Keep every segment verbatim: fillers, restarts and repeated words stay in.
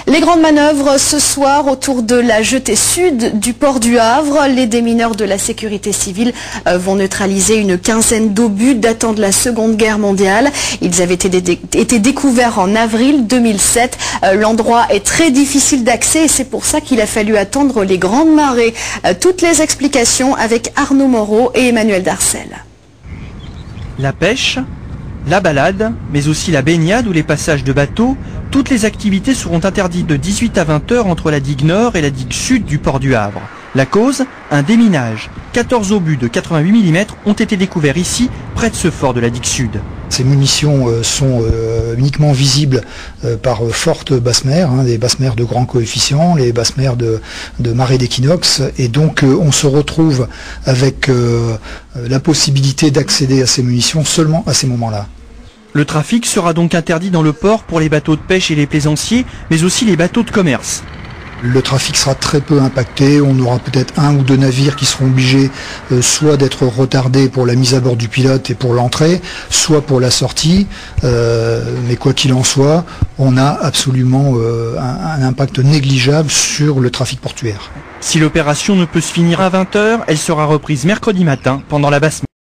Les grandes manœuvres ce soir autour de la jetée sud du port du Havre. Les démineurs de la sécurité civile vont neutraliser une quinzaine d'obus datant de la Seconde Guerre mondiale. Ils avaient été, été découverts en avril deux mille sept. L'endroit est très difficile d'accès et c'est pour ça qu'il a fallu attendre les grandes marées. Toutes les explications avec Arnaud Moreau et Emmanuel Darcel. La pêche, la balade, mais aussi la baignade ou les passages de bateaux, toutes les activités seront interdites de dix-huit à vingt heures entre la digue nord et la digue sud du port du Havre. La cause, un déminage. quatorze obus de quatre-vingt-huit millimètres ont été découverts ici, près de ce fort de la digue sud. Ces munitions euh, sont euh, uniquement visibles euh, par euh, fortes basses mers, hein, des basses mers de grand coefficient, les basses mers de, de marée d'équinoxe, et donc euh, on se retrouve avec euh, la possibilité d'accéder à ces munitions seulement à ces moments-là. Le trafic sera donc interdit dans le port pour les bateaux de pêche et les plaisanciers, mais aussi les bateaux de commerce. Le trafic sera très peu impacté, on aura peut-être un ou deux navires qui seront obligés euh, soit d'être retardés pour la mise à bord du pilote et pour l'entrée, soit pour la sortie, euh, mais quoi qu'il en soit, on a absolument euh, un, un impact négligeable sur le trafic portuaire. Si l'opération ne peut se finir à vingt heures, elle sera reprise mercredi matin pendant la basse mer.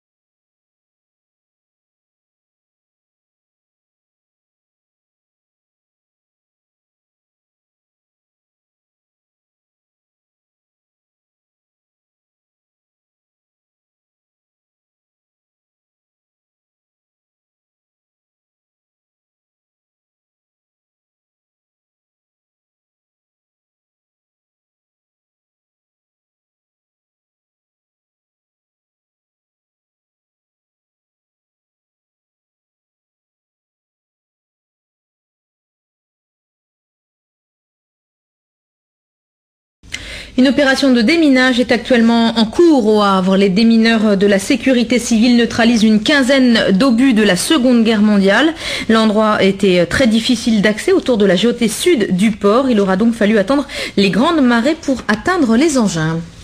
Une opération de déminage est actuellement en cours au Havre. Les démineurs de la sécurité civile neutralisent une quinzaine d'obus de la Seconde Guerre mondiale. L'endroit était très difficile d'accès autour de la jetée sud du port. Il aura donc fallu attendre les grandes marées pour atteindre les engins.